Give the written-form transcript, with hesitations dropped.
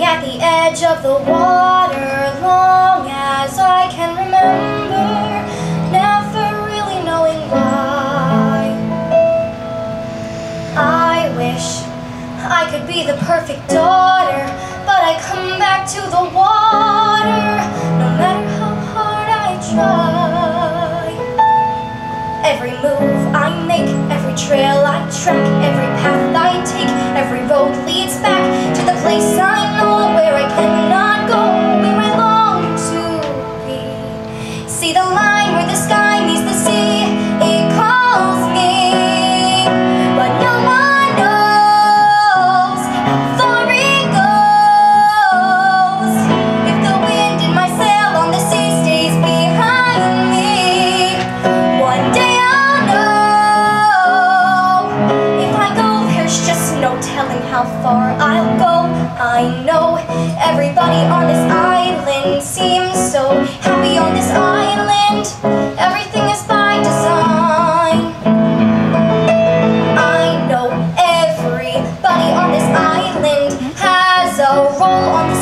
at the edge of the water, long as I can remember, never really knowing why. I wish I could be the perfect daughter, but I come back to the water, no matter how hard I try. Every move I make, every trail I track, every path I take, every road leads back to the place I know, where I cannot go, where I long to be. See the line where the sky meets the sea, it calls me, but no one knows how far it goes. If the wind in my sail on the sea stays behind me, one day I'll know. If I go, there's just no telling how far I'll go. I know everybody on this island seems so happy on this island. Everything is by design. I know everybody on this island has a role on this